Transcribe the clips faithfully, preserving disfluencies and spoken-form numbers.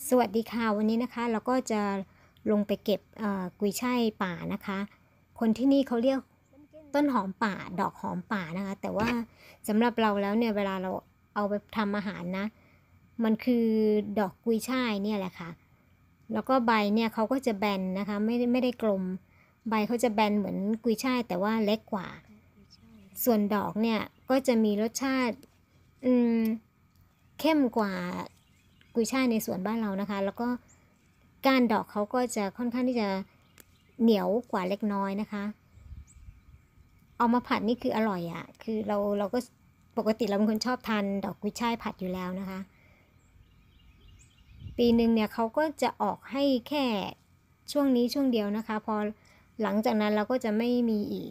สวัสดีค่ะวันนี้นะคะเราก็จะลงไปเก็บกุยช่ายป่านะคะคนที่นี่เขาเรียกต้นหอมป่าดอกหอมป่านะคะแต่ว่าสำหรับเราแล้วเนี่ยเวลาเราเอาไปทำอาหารนะมันคือดอกกุยช่ายเนี่ยแหละค่ะแล้วก็ใบเนี่ยเขาก็จะแบนนะคะไม่ไม่ได้กลมใบเขาจะแบนเหมือนกุยช่ายแต่ว่าเล็กกว่าส่วนดอกเนี่ยก็จะมีรสชาติอืมเข้มกว่ากุยช่ายในสวนบ้านเรานะคะแล้วก็ก้านดอกเขาก็จะค่อนข้างที่จะเหนียวกว่าเล็กน้อยนะคะเอามาผัดนี่คืออร่อยอ่ะคือเราเราก็ปกติเราเป็นคนชอบทานดอกกุยช่ายผัดอยู่แล้วนะคะปีหนึ่งเนี่ยเขาก็จะออกให้แค่ช่วงนี้ช่วงเดียวนะคะพอหลังจากนั้นเราก็จะไม่มีอีก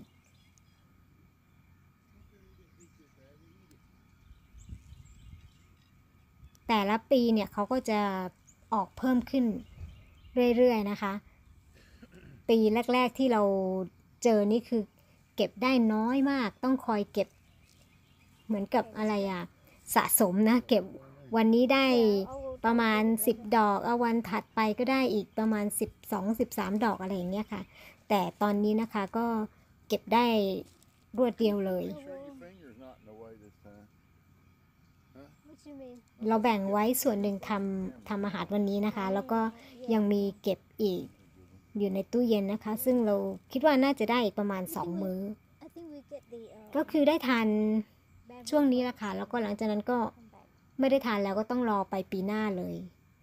แต่ละปีเนี่ยเขาก็จะออกเพิ่มขึ้นเรื่อยๆนะคะปีแรกๆที่เราเจอนี่คือเก็บได้น้อยมากต้องคอยเก็บเหมือนกับอะไรอะสะสมนะเก็บวันนี้ได้ประมาณสิบดอกเอาวันถัดไปก็ได้อีกประมาณสิบสอง สิบสามดอกอะไรอย่างเงี้ยค่ะแต่ตอนนี้นะคะก็เก็บได้รวดเดียวเลยเราแบ่งไว้ส่วนหนึ่งทำทำอาหารวันนี้นะคะแล้วก็ยังมีเก็บอีกอยู่ในตู้เย็นนะคะซึ่งเราคิดว่าน่าจะได้อีกประมาณสองมื้อก็คือได้ทานช่วงนี้แหละค่ะแล้วก็หลังจากนั้นก็ไม่ได้ทานแล้วก็ต้องรอไปปีหน้าเลย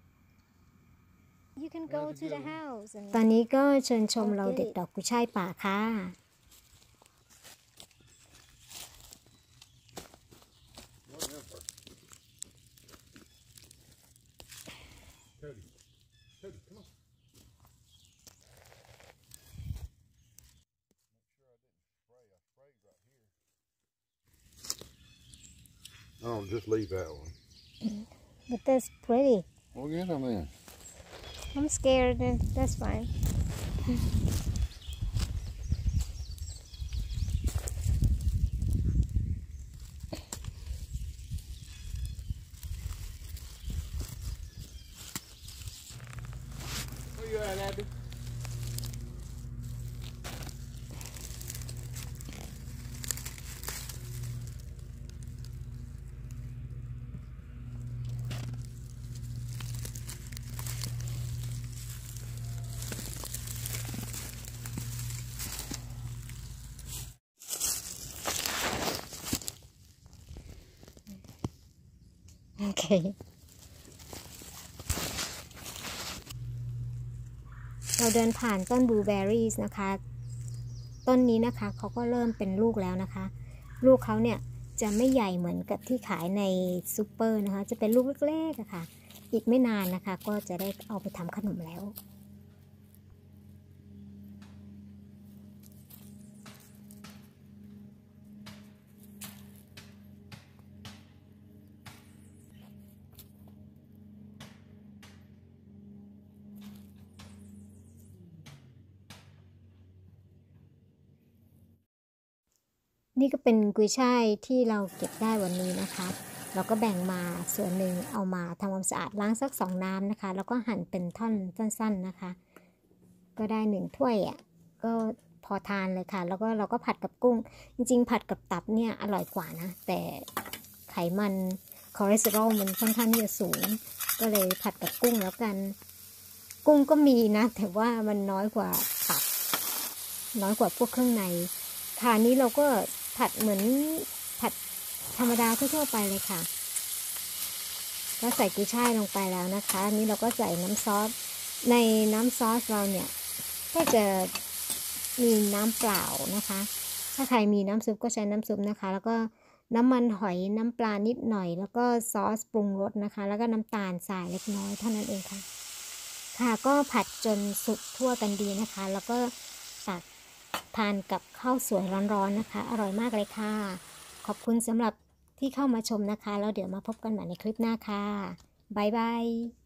ตอนนี้ก็เชิญชมเราเด็ดดอกกุยช่ายป่าค่ะ Oh, just leave that one. But that's pretty. Well, get them in. I'm scared. That's fine. Where you at, Abby? Okay. เราเดินผ่านต้นบลูเบอร์รี่นะคะต้นนี้นะคะเขาก็เริ่มเป็นลูกแล้วนะคะลูกเขาเนี่ยจะไม่ใหญ่เหมือนกับที่ขายในซูเปอร์นะคะจะเป็นลูกเล็กๆค่ะอีกไม่นานนะคะก็จะได้เอาไปทำขนมแล้วนี่ก็เป็นกุยช่ายที่เราเก็บได้วันนี้นะคะเราก็แบ่งมาส่วนหนึ่งเอามาทำความสะอาดล้างสักสองน้ำนะคะแล้วก็หั่นเป็นท่อนสั้นๆนะคะก็ได้หนึ่งถ้วยอ่ะก็พอทานเลยค่ะแล้วก็เราก็ผัดกับกุ้งจริงๆผัดกับตับเนี่ยอร่อยกว่านะแต่ไขมันคอเลสเตอรอลมันค่อนข้างที่จะสูงก็เลยผัดกับกุ้งแล้วกันกุ้งก็มีนะแต่ว่ามันน้อยกว่าตับน้อยกว่าพวกเครื่องในค่ะนี้เราก็ผัดเหมือนผัดธรรมดาทั่วๆไปเลยค่ะก็ใส่กุยช่ายลงไปแล้วนะคะนี้เราก็ใส่น้ำซอสในน้ำซอสเราเนี่ยก็จะมีน้ำเปล่านะคะถ้าใครมีน้ำซุปก็ใช้น้ำซุปนะคะแล้วก็น้ำมันหอยน้ำปลานิดหน่อยแล้วก็ซอสปรุงรสนะคะแล้วก็น้ำตาลทรายเล็กน้อยเท่านั้นเองค่ะค่ะก็ผัดจนสุกทั่วกันดีนะคะแล้วก็ตักทานกับข้าวสวยร้อนๆนะคะอร่อยมากเลยค่ะขอบคุณสำหรับที่เข้ามาชมนะคะแล้วเดี๋ยวมาพบกันใหม่ในคลิปหน้าค่ะบ๊ายบาย